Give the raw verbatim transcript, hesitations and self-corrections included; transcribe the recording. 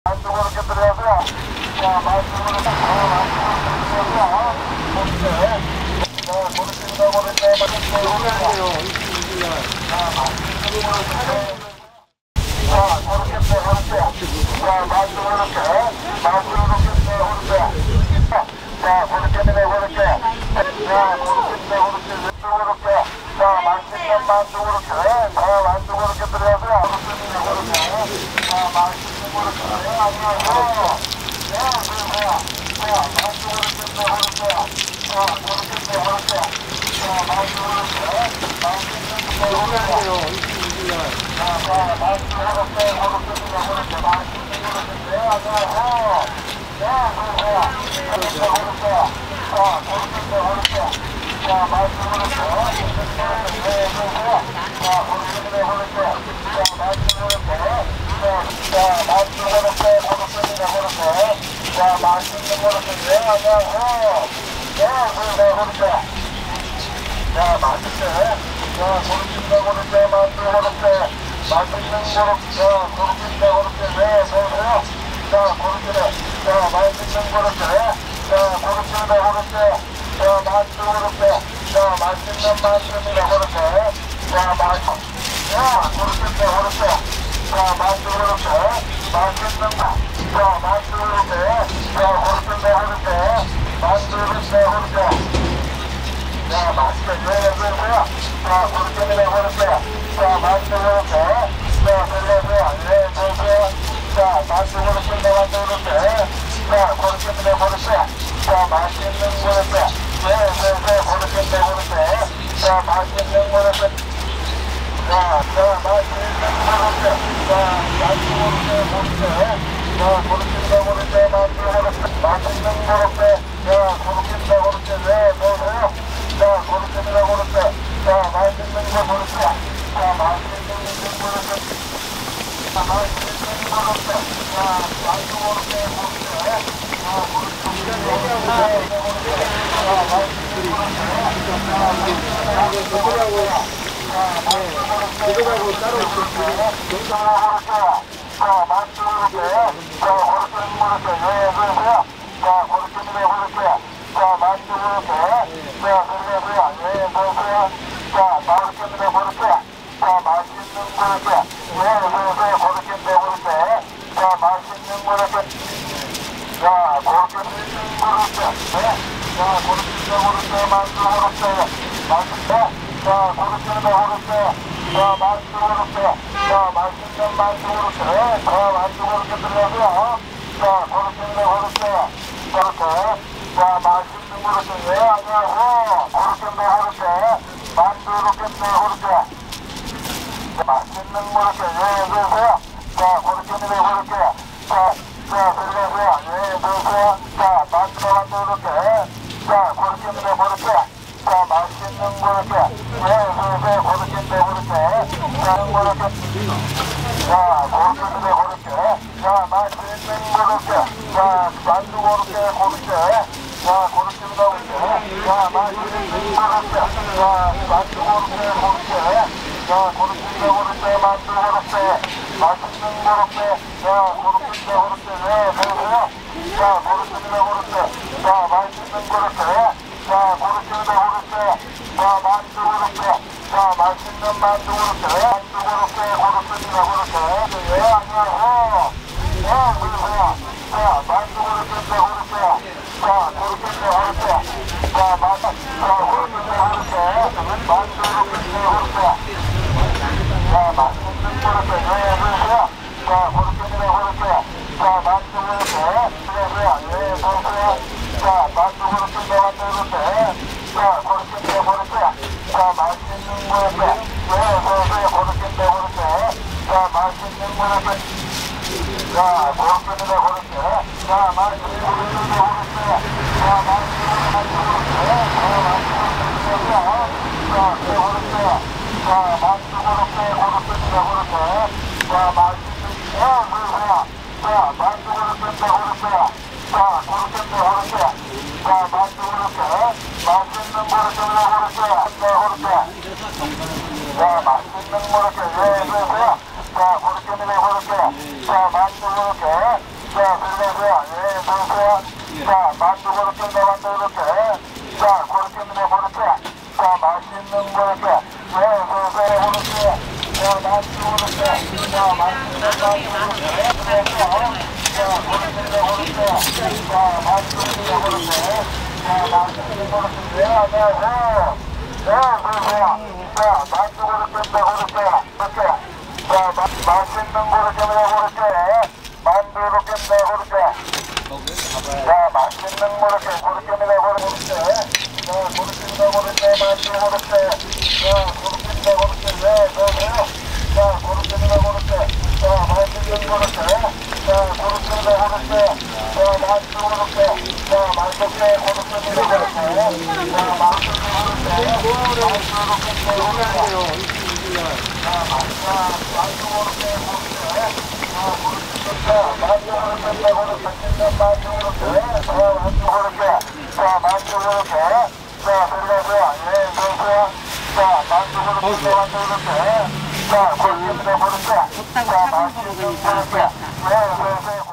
그렇게 들어가고요. 자, 말씀으로 딱 들어가고요. 그렇게. 자, 그렇습니다. 그렇게. 조금만요. 자, 말씀으로 자, 그렇게 그렇게. 자, 말씀으로 이렇게. 말씀으로 이렇게 그렇게. 자, 그렇게 그렇게. 자, 그렇게 그렇게. 그렇게. 자, 말씀만 만두고 이렇게. 자, 만두고 이렇게 들어가고요. 그렇습니다. 그렇게. 자, 말씀으로 이렇게. 안녕하세요. 네, 그러세요. 자, 만두고 이렇게 들어가고요. 자, 그렇게 그렇게. 자, 만두고 이렇게. 말씀만 조금만요. 자, 자, 말씀으로 이렇게. 그렇습니다. 그렇게. 말씀으로 이렇게. 안녕하세요. 네, 그러세요. 그렇게 그렇게. 자, 그렇게 그렇게. 자, 말씀으로 이렇게. 네, 그러세요. 자, 그렇게 그렇게. 자, 말씀으로 이렇게. 자, 말씀으로 이렇게. 그렇습니다. 그렇게. 자, 말씀으로 이렇게. 네, 안녕하세요. 네, 그러세요. 그렇게. 자, 맛있게. 자, 그렇습니다. 그렇게. 만두고 그렇게. 맛있는 그렇게. 자, 그렇습니다. 그렇게. 네, 그러세요. 자, 그렇게. 자, 맛있는 그렇게. 자, 그렇습니다. 그렇게. 자, 만두고 그렇게. 자, 맛있는 만두입니다. 그렇게. 자, 맛있. 자, 그렇습니다. 그렇게. 자, 만두고 그렇게. 맛있는 거. 자, 만두고 그렇게. 자, 그렇습니다. 그렇게. 만두고 그렇게. 그렇게. 자, 맛있게 들어가세요. 자, 그렇게 그렇게. 자, 맛있게 그렇게. 자, 들어가세요. 네, 들어가세요. 자, 맛있게 그렇게 나가세요. 그렇게. 자, 그렇게 그렇게. 자, 맛있는 그렇게. 네, 네, 네, 그렇게 그렇게. 자, 맛있는 그렇게. 자, 자, 맛있는 그렇게. 자, 맛있는 그렇게. 자, 그렇게 그렇게. 맛있는 그렇게. 자, 그렇게 그렇게. 네, 들어가세요. 자, 그렇습니다. 그렇게. 자, 맛있는 거 그렇게. 자, 맛있는 거 그렇게. 자, 맛있는 거 그렇게. 자, 맛있는 거 그렇게. 자, 그거하고 따로 있어요. 자, 맛있는 거 그렇게. 자, 그렇습니다. 그렇게. 네, 그러세요. 자, 그렇습니다. 그렇게. 자, 맛있는 거 그렇게. 자, 그러세요. 네, 그러세요. 자, 맛있습니다. 그렇게. 자, 맛있는 그렇게. 네, 그러세요. 그렇게. 그렇게. 자, 맛있는 그렇게. 자, 그렇게. 그렇게. 네. 자, 그렇게. 그렇게. 만두 그렇게. 맛있다. 자, 그렇게. 그렇게. 자, 만두 그렇게. 자, 맛있는 만두 그렇게. 자, 만두 그렇게 들어가고요. 자, 그렇게. 그렇게. 그렇게. 자, 맛있는 그렇게. 네, 안녕하세요. 그렇게. 그렇게. 만두 그렇게. 그렇게. 맛있는 그렇게. 네, 그러세요. 자, 그렇게. 그렇게. 자, 자, 들어가세요. 네, 그러세요. 자, 만두 만두 그렇게. 자, 그렇게. 그렇게. 자, 맛있는 그렇게. 네, 그러세요. 그렇게. 그렇게. 자, 그렇게. 자, 그렇게. 그렇게. 자, 맛있는 그렇게. 자, 만두 그렇게. 그렇게. 자, 그렇습니다. 그렇게. 자, 맛있는 그렇게. 자, 만두 그렇게. 그렇게. 자, 그렇습니다. 그렇게. 만두 그렇게. 맛있는 그렇게. 자, 그렇습니다. 그렇게. 네, 그러세요. 자, 그렇습니다. 그렇게. 자, 맛있는 그렇게. 자, 그렇습니다. 그렇게. 자, 만두 그렇게. 자, 맛있는 만두 그렇게. 만두 그렇게. 그렇습니다. 그렇게. 네, 안녕하세요. 네, 그러세요. 자, 만두 그렇게. 그렇게. 자, 그렇게. 그렇게. 자, 만두. 자, 그렇게. 그렇게. 만두 그렇게. 그렇게. 자, 맛있는 그렇게. 네, 그러세요. 자, 그렇게. 그렇게. 자, 만두 그렇게. 그러세요. 네, 그러세요. 자, 만두 그렇게. 만두 그렇게. 자, 그렇게. 그렇게. 자, 맛있는 그렇게. 네, 그러세요. 그렇게. 그렇게. 자, 맛있는 그렇게. 자, 그렇게. 그렇게. 자, 맛있는 그렇게. 자, 맛있는 자, 그러고요. 예, 보세요. 자, 만두 그렇게, 만두 그렇게. 자, 그렇게입니다, 그렇게. 자, 맛있는 그렇게. 예, 보세요, 그렇게. 자, 만두 그렇게. 자, 맛있는 만두 그렇게. 그래서, 자, 그렇게입니다, 그렇게. 자, 만두입니다, 그렇게. 자, 맛있는 그렇게. 네, 네, 네. 네, 보세요. 자, 만두 그렇게입니다, 그렇게. 그렇게. 자, 마, 맛있는 그렇게입니다, 그렇게. 만두 그렇게입니다, 그렇게. 자, 맛있는 그렇게, 그렇게입니다, 그렇게. 자, 그렇게입니다, 그렇게. 만두 그렇게. 자, 그렇게입니다, 그렇게. 네, 그러세요. 자, 그렇게입니다, 그렇게. 자, 맛있는 그렇게. 자, 그렇게입니다, 그렇게. 자, 만두 그렇게. 자, 맛있게, 그렇게입니다, 그렇게. 자, 맛있는 그렇게. 만두 그렇게. 자, 만두 그렇게, 그렇게. 자, 만두 그렇게, 그렇게. 만두 그렇게. 자, 만두 그렇게. 자, 만두 그렇게. 자, 그러고요. 예, 그러세요. 자, 만두 그렇게, 만두 그렇게. 자, 그렇게, 그렇게. 자, 맛있는 그렇게. 예, 그러세요.